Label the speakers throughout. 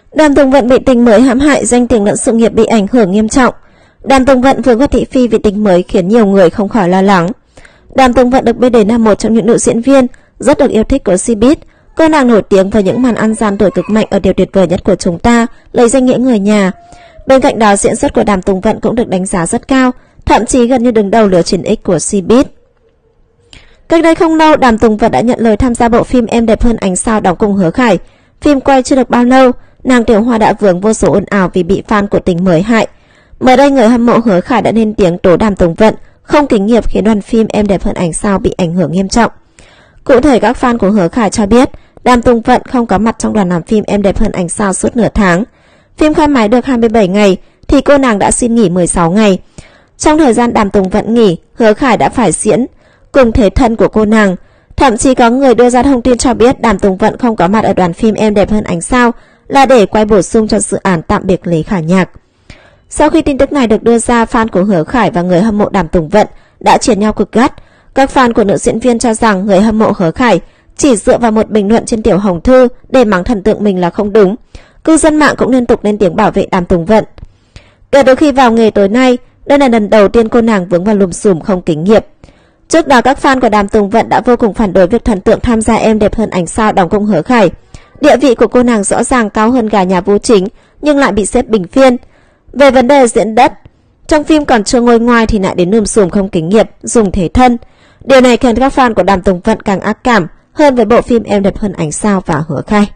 Speaker 1: Đàm Tùng Vận bị tình mới hãm hại, danh tiếng lẫn sự nghiệp bị ảnh hưởng nghiêm trọng. Đàm Tùng Vận vướng vào thị phi vì tình mới khiến nhiều người không khỏi lo lắng. Đàm Tùng Vận được biết đến là một trong những nữ diễn viên rất được yêu thích của Showbiz. Cô nàng nổi tiếng với những màn ăn gian tuổi cực mạnh ở Điều tuyệt vời nhất của chúng ta, lấy danh nghĩa người nhà. Bên cạnh đó, diễn xuất của Đàm Tùng Vận cũng được đánh giá rất cao, thậm chí gần như đứng đầu lứa 9X của Showbiz. Cách đây không lâu, Đàm Tùng Vận đã nhận lời tham gia bộ phim Em đẹp hơn ánh sao đóng cùng Hứa Khải. Phim quay chưa được bao lâu, nàng Tiểu Hoa đã vướng vô số ồn ào vì bị fan của tình mới hại. Mới đây, người hâm mộ Hứa Khải đã lên tiếng tố Đàm Tùng Vận không kính nghiệp khiến đoàn phim Em đẹp hơn ánh sao bị ảnh hưởng nghiêm trọng. Cụ thể, các fan của Hứa Khải cho biết Đàm Tùng Vận không có mặt trong đoàn làm phim Em đẹp hơn ánh sao suốt nửa tháng. Phim khai máy được 27 ngày thì cô nàng đã xin nghỉ 16 ngày. Trong thời gian Đàm Tùng Vận nghỉ, Hứa Khải đã phải diễn cùng thế thân của cô nàng. Thậm chí có người đưa ra thông tin cho biết Đàm Tùng Vận không có mặt ở đoàn phim Em đẹp hơn ánh sao là để quay bổ sung cho dự án Tạm biệt Lý Khả Nhạc. Sau khi tin tức này được đưa ra, fan của Hứa Khải và người hâm mộ Đàm Tùng Vận đã chiến nhau cực gắt. Các fan của nữ diễn viên cho rằng người hâm mộ Hứa Khải chỉ dựa vào một bình luận trên Tiểu Hồng Thư để mắng thần tượng mình là không đúng. Cư dân mạng cũng liên tục lên tiếng bảo vệ Đàm Tùng Vận. Kể từ khi vào nghề tối nay, đây là lần đầu tiên cô nàng vướng vào lùm xùm không kính nghiệp. Trước đó, các fan của Đàm Tùng Vận đã vô cùng phản đối việc thần tượng tham gia Em đẹp hơn ánh sao đóng cùng Hứa Khải. Địa vị của cô nàng rõ ràng cao hơn cả nhà Vũ Chính nhưng lại bị xếp bình phiên. Về vấn đề diễn đất, trong phim còn chưa ngôi ngoai thì lại đến lùm xùm không kính nghiệp, dùng thế thân. Điều này khiến các fan của Đàm Tùng Vận càng ác cảm hơn với bộ phim Em đẹp hơn ánh sao và Hứa Khải.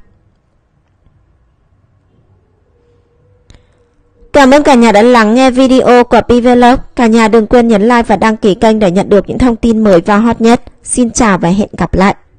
Speaker 1: Cảm ơn cả nhà đã lắng nghe video của PVlog. Cả nhà đừng quên nhấn like và đăng ký kênh để nhận được những thông tin mới và hot nhất. Xin chào và hẹn gặp lại.